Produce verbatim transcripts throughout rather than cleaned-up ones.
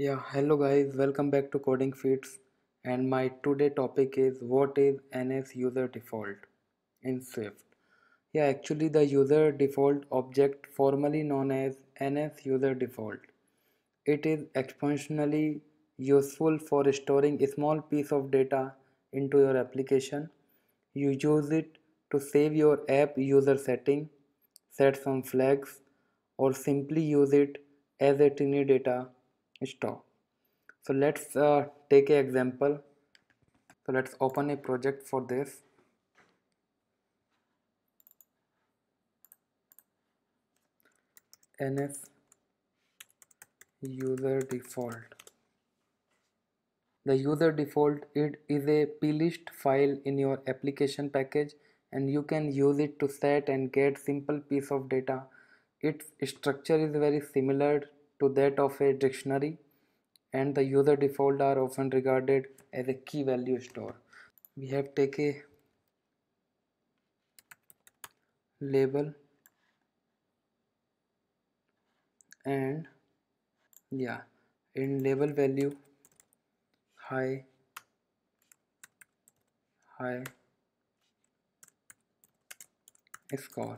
Yeah, hello guys, welcome back to Coding Feeds, and my today topic is what is N S user default in Swift. Yeah, actually the user default object formerly known as N S user default. It is exponentially useful for storing a small piece of data into your application. You use it to save your app user setting, set some flags, or simply use it as a tiny data store. So let's uh, take an example. So let's open a project for this. N S user default. The user default it is a plist file in your application package, and you can use it to set and get simple piece of data. Its structure is very similar to that of a dictionary, and the user default are often regarded as a key value store. We have take a label, and yeah, in label value high high score,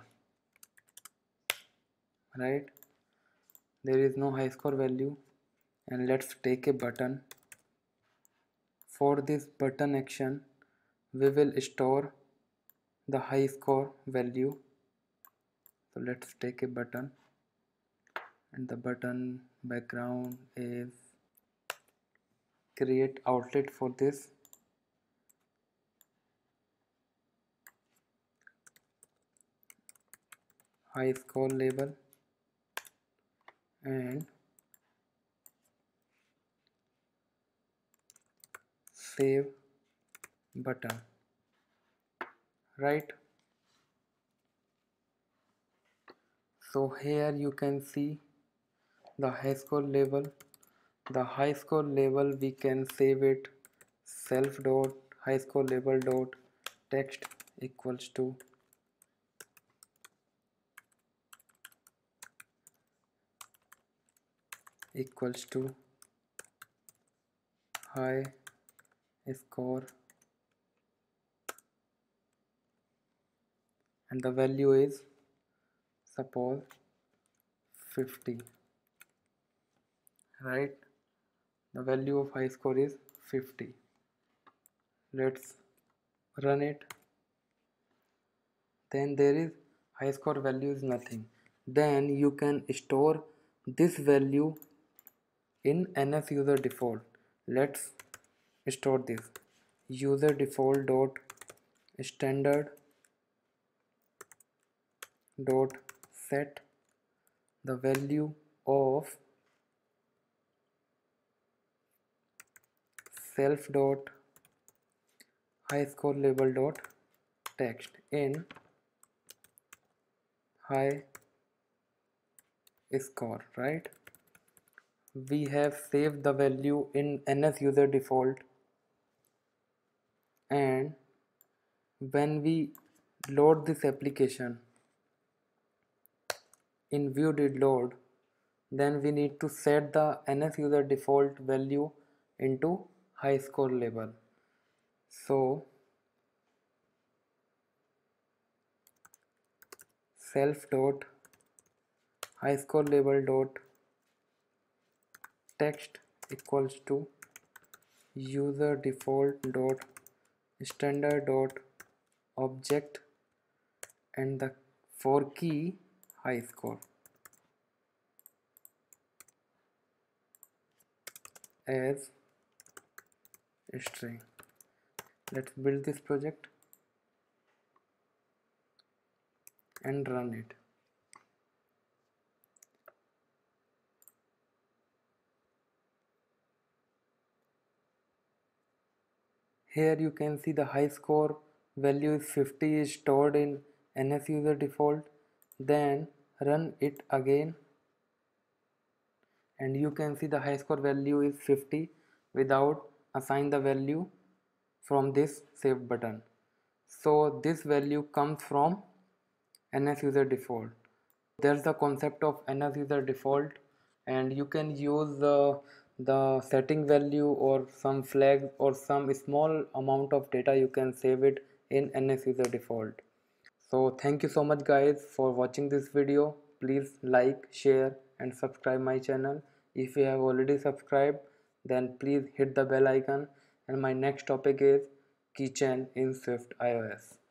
right? There is no high score value, and let's take a button. For this button action we will store the high score value. So let's take a button, and the button background is create outlet for this. High score label and save button, right? So here you can see the high score label. The high score label we can save it self dot high score label dot text equals to equals to high score, and the value is suppose fifty, right? The value of high score is fifty. Let's run it. Then there is high score value is nothing. Then you can store this value in N S user default. Let's store this user default dot standard dot set the value of self dot high score label dot text in high score, right? We have saved the value in N S user default, and when we load this application in view did load, then we need to set the N S user default value into high score label. So self dot high score label dot text equals to user default dot standard dot object, and the for key high score as string. Let's build this project and run it. Here you can see the high score value is fifty is stored in N S user default. Then run it again, and you can see the high score value is fifty without assign the value from this save button. So this value comes from N S user default. There's the concept of N S user default, and you can use uh, the setting value or some flags or some small amount of data, you can save it in N S user default. So thank you so much guys for watching this video. Please like, share and subscribe my channel. If you have already subscribed, then please hit the bell icon. And my next topic is keychain in Swift iOS.